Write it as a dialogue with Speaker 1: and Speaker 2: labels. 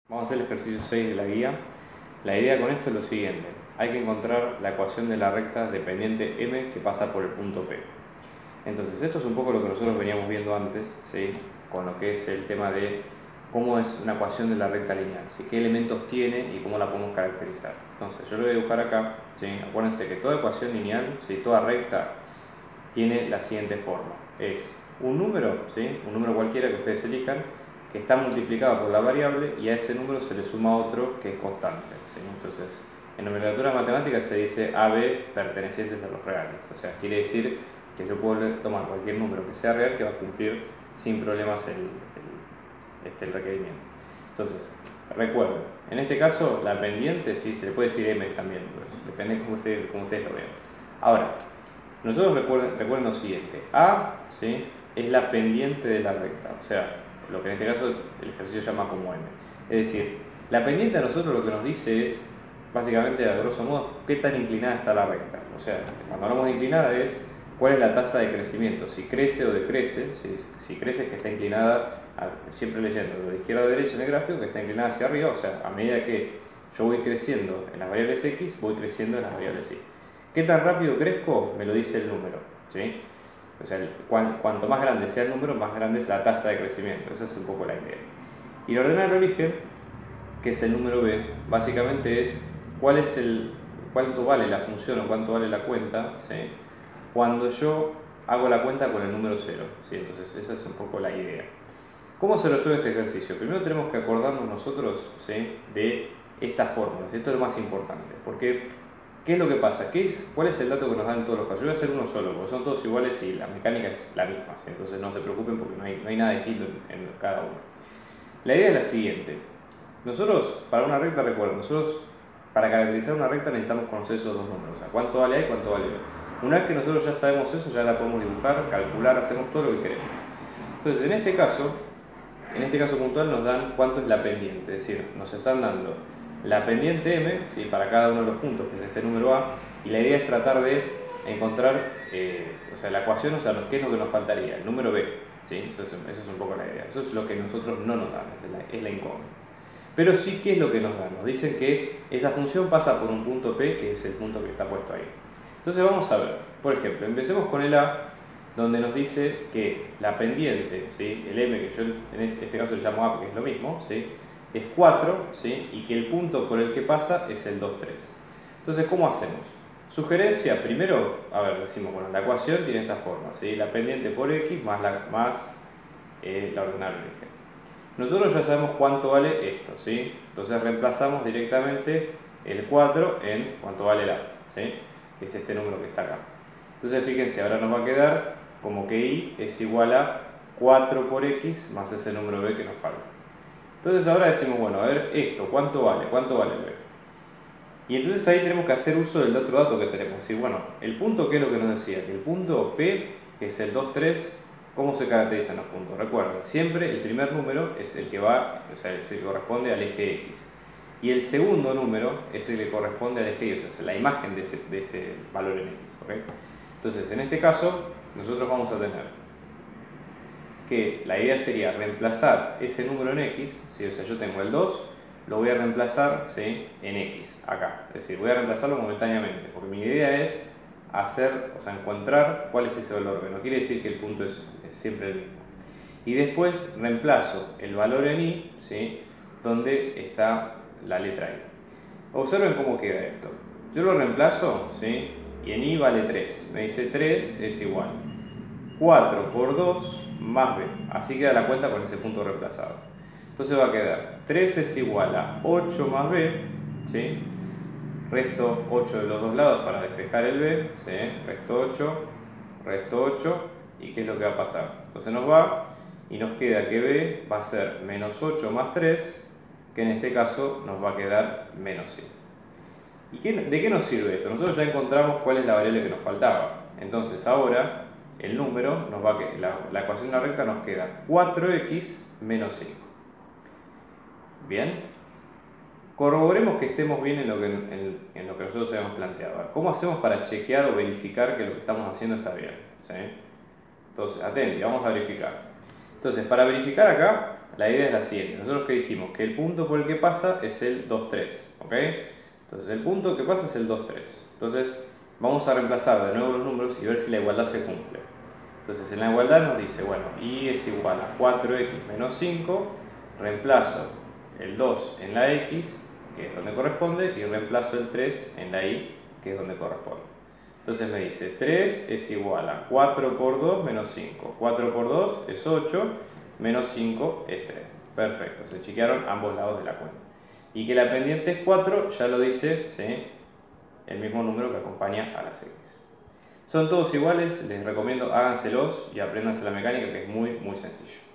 Speaker 1: Vamos a hacer el ejercicio 6 de la guía. La idea con esto es lo siguiente. Hay que encontrar la ecuación de la recta dependiente m que pasa por el punto P. Entonces, esto es un poco lo que nosotros veníamos viendo antes, ¿sí? Con lo que es el tema de cómo es una ecuación de la recta lineal, ¿sí? Qué elementos tiene y cómo la podemos caracterizar. Entonces, yo lo voy a dibujar acá, ¿sí? Acuérdense que toda ecuación lineal, ¿sí? Toda recta, tiene la siguiente forma. Es un número, ¿sí? Un número cualquiera que ustedes elijan, que está multiplicado por la variable y a ese número se le suma otro que es constante, ¿sí? Entonces, en nomenclatura matemática se dice AB pertenecientes a los reales. O sea, quiere decir que yo puedo tomar cualquier número que sea real que va a cumplir sin problemas el requerimiento. Entonces, recuerden, en este caso la pendiente, sí, se le puede decir M también, pues, depende de cómo ustedes lo vean. Ahora, nosotros recuerden lo siguiente, A, ¿sí? Es la pendiente de la recta, o sea, lo que en este caso el ejercicio llama como M. Es decir, la pendiente a nosotros lo que nos dice es, básicamente, a grosso modo, qué tan inclinada está la recta. O sea, cuando hablamos de inclinada es cuál es la tasa de crecimiento, si crece o decrece. Si crece es que está inclinada, siempre leyendo de izquierda a derecha en el gráfico, que está inclinada hacia arriba, o sea, a medida que yo voy creciendo en las variables X, voy creciendo en las variables Y. ¿Qué tan rápido crezco? Me lo dice el número, ¿sí? O sea, cuanto más grande sea el número, más grande es la tasa de crecimiento. Esa es un poco la idea. Y la ordenada de origen, que es el número b, básicamente es cuánto vale la función o cuánto vale la cuenta, ¿sí? Cuando yo hago la cuenta con el número 0, ¿sí? Entonces esa es un poco la idea. ¿Cómo se resuelve este ejercicio? Primero tenemos que acordarnos nosotros, ¿sí? De esta fórmula, ¿sí? Esto es lo más importante, porque ¿qué es lo que pasa? ¿Cuál es el dato que nos dan en todos los casos? Yo voy a hacer uno solo, porque son todos iguales y la mecánica es la misma, ¿sí? Entonces no se preocupen porque no hay nada distinto en cada uno. La idea es la siguiente. Nosotros, para una recta, recuerden, nosotros para caracterizar una recta necesitamos conocer esos dos números, o sea, cuánto vale A y cuánto vale B. Una vez que nosotros ya sabemos eso, ya la podemos dibujar, calcular, hacemos todo lo que queremos. Entonces, en este caso puntual nos dan cuánto es la pendiente, es decir, nos están dando la pendiente M, ¿sí? Para cada uno de los puntos, que es este número A, y la idea es tratar de encontrar, o sea, la ecuación, o sea, qué es lo que nos faltaría, el número B, ¿sí? Eso es un poco la idea, eso es lo que nosotros no nos dan, es la incógnita. Pero sí, ¿qué es lo que nos dan? Nos dicen que esa función pasa por un punto P, que es el punto que está puesto ahí. Entonces vamos a ver, por ejemplo, empecemos con el A, donde nos dice que la pendiente, ¿sí? El M, que yo en este caso le llamo A porque es lo mismo, ¿sí? Es 4, ¿sí? Y que el punto por el que pasa es el 2, 3. Entonces, ¿cómo hacemos? Sugerencia, primero, a ver, decimos, bueno, la ecuación tiene esta forma, ¿sí? La pendiente por X más la ordenada de origen. Nosotros ya sabemos cuánto vale esto, ¿sí? Entonces reemplazamos directamente el 4 en cuánto vale el A, ¿sí? Que es este número que está acá. Entonces fíjense, ahora nos va a quedar como que Y es igual a 4 por X más ese número B que nos falta. Entonces ahora decimos, bueno, a ver esto, ¿cuánto vale? ¿Cuánto vale B? Y entonces ahí tenemos que hacer uso del otro dato que tenemos. Sí, bueno, el punto, ¿qué es lo que nos decía? Que el punto P, que es el 2, 3, ¿cómo se caracterizan los puntos? Recuerden, siempre el primer número es el que va, o sea, es el que corresponde al eje X. Y el segundo número es el que corresponde al eje Y, o sea, la imagen de ese valor en X, ¿ok? Entonces, en este caso, nosotros vamos a tener que la idea sería reemplazar ese número en X, ¿sí? O sea, yo tengo el 2, lo voy a reemplazar, ¿sí? En X, acá. Es decir, voy a reemplazarlo momentáneamente, porque mi idea es encontrar cuál es ese valor, pero no quiere decir que el punto es siempre el mismo. Y después reemplazo el valor en Y, ¿sí? Donde está la letra I. Observen cómo queda esto. Yo lo reemplazo, ¿sí? Y en Y vale 3. Me dice 3 es igual 4 por 2 más B. Así queda la cuenta con ese punto reemplazado. Entonces va a quedar 3 es igual a 8 más B, ¿sí? Resto 8 de los dos lados para despejar el B, ¿sí? Resto 8, ¿y qué es lo que va a pasar? Entonces nos va y nos queda que B va a ser menos 8 más 3, que en este caso nos va a quedar menos 5. ¿Y de qué nos sirve esto? Nosotros ya encontramos cuál es la variable que nos faltaba. Entonces ahora el número, la ecuación de la recta nos queda 4x menos 5. ¿Bien? Corroboremos que estemos bien en lo que nosotros habíamos planteado. ¿Cómo hacemos para chequear o verificar que lo que estamos haciendo está bien? ¿Sí? Entonces, atentos, vamos a verificar. Entonces, para verificar acá, la idea es la siguiente. Nosotros que dijimos que el punto por el que pasa es el 2, 3, ¿ok? Entonces el punto que pasa es el 2, 3. Entonces vamos a reemplazar de nuevo los números y ver si la igualdad se cumple. Entonces en la igualdad nos dice, bueno, y es igual a 4x menos 5, reemplazo el 2 en la x, que es donde corresponde, y reemplazo el 3 en la y, que es donde corresponde. Entonces me dice 3 es igual a 4 por 2 menos 5. 4 por 2 es 8, menos 5 es 3. Perfecto, se chequearon ambos lados de la cuenta. Y que la pendiente es 4, ya lo dice, ¿sí?, el mismo número que acompaña a las x. Son todos iguales, les recomiendo háganselos y apréndanse la mecánica, que es muy sencillo.